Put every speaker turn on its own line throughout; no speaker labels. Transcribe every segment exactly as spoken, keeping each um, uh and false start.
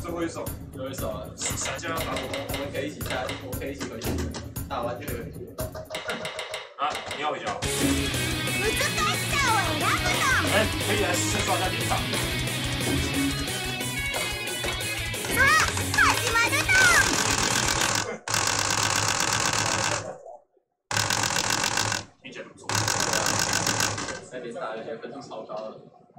最后一手，
最后一手了，
三家打我，
我们可以一起下，我们可以一起回去，打完就可以回去。
啊，你要回家？
難しさを選ぶの。
哎，可以来试试刷一下点场。
さあ、始まるぞ。
听起来不错。
那边打有些分数超高的。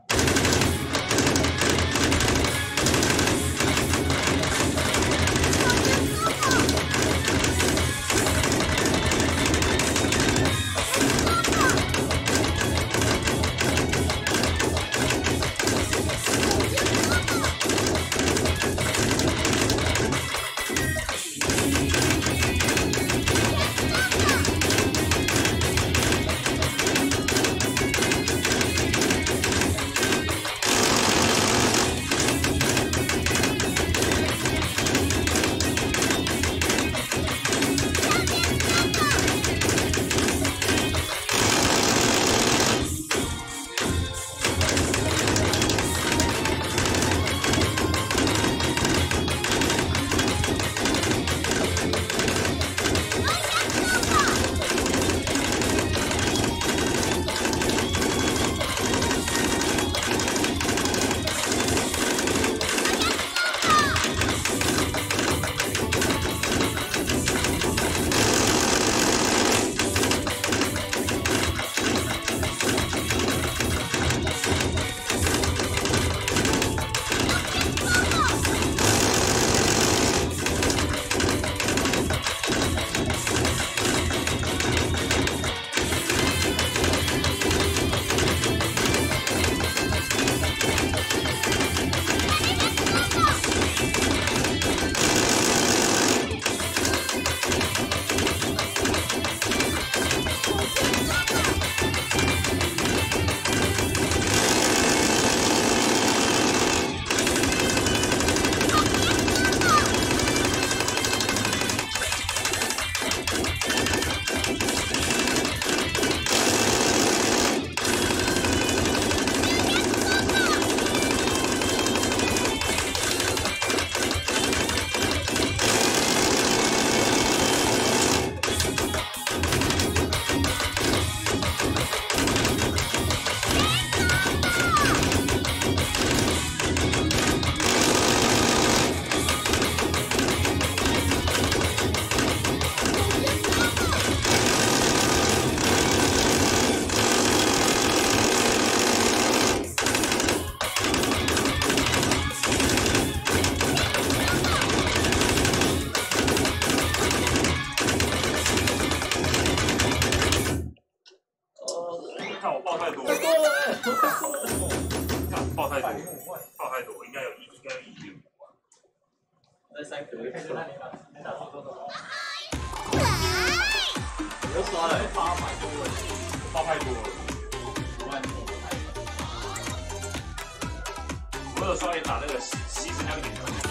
看我爆太多，看爆太多，爆太多，应该有一，应该有一六。
那三颗，看那你打，你打出多少？
わ
又刷了八百多了，
爆太多了。我有稍微打那个牺牲掉一点。